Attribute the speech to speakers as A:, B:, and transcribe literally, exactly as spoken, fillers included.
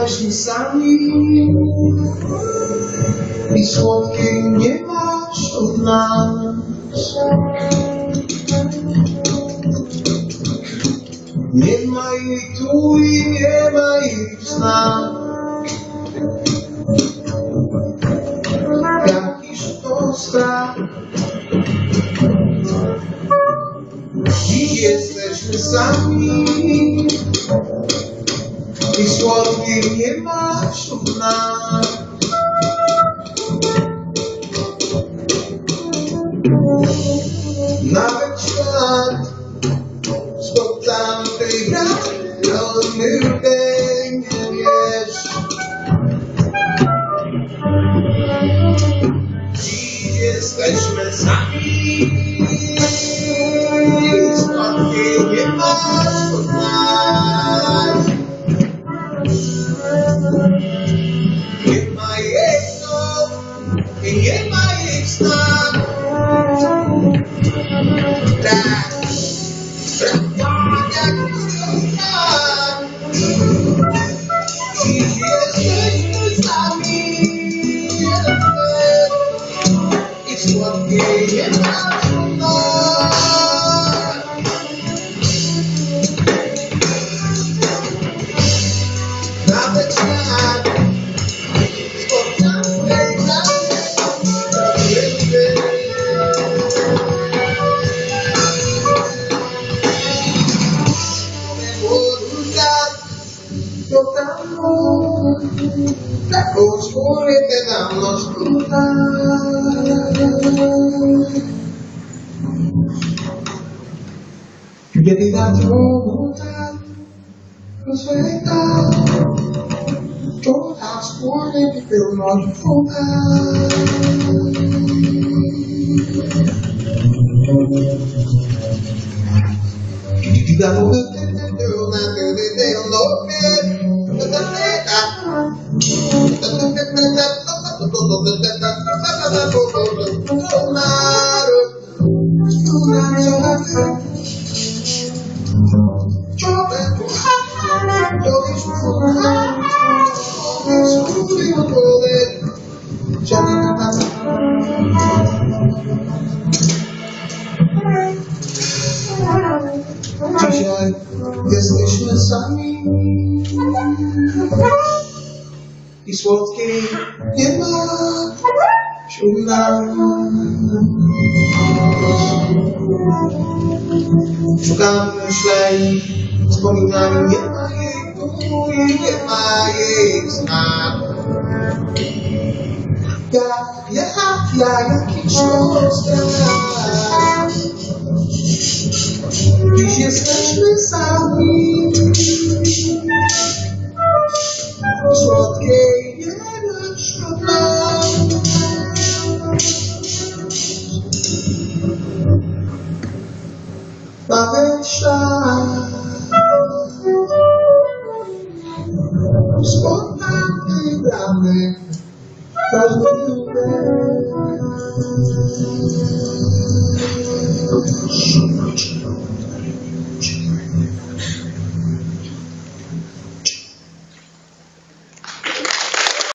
A: Jesteśmy sami i słodkiej nie masz od nas. Nie ma jej tu i nie ma jej w snach. Jakiż to strach. Dziś jesteśmy sami i słodkiej nie ma wśród nas. Nawet świat spod tamtej bramy odmyłej nie wiesz. Dziś jesteśmy sami i słodkiej nie ma wśród nas. Nie ma jej snów i nie ma jej snach. Tak, tak, jak strach. Dziś jesteśmy sami i słodkiej nie ma wśród nas. Nawet świat spod tamtej bramy odmyłej. To tam taką skórę te dawno skróta. Kiedy wiatru tak rozleta, to ta skórę pełność fuka. Kiedy wiatru dzisiaj jesteśmy sami i słodkiej nie ma wśród nas. Szukamy myśleń, wspominamy, nie ma jej tu i nie ma jej w snach. Jak, jak, jak, jakiś to strach. Dziś jesteśmy sami, słodkiej nie ma wśród nas. Nawet świat spod tamtej bramy rozmyłej.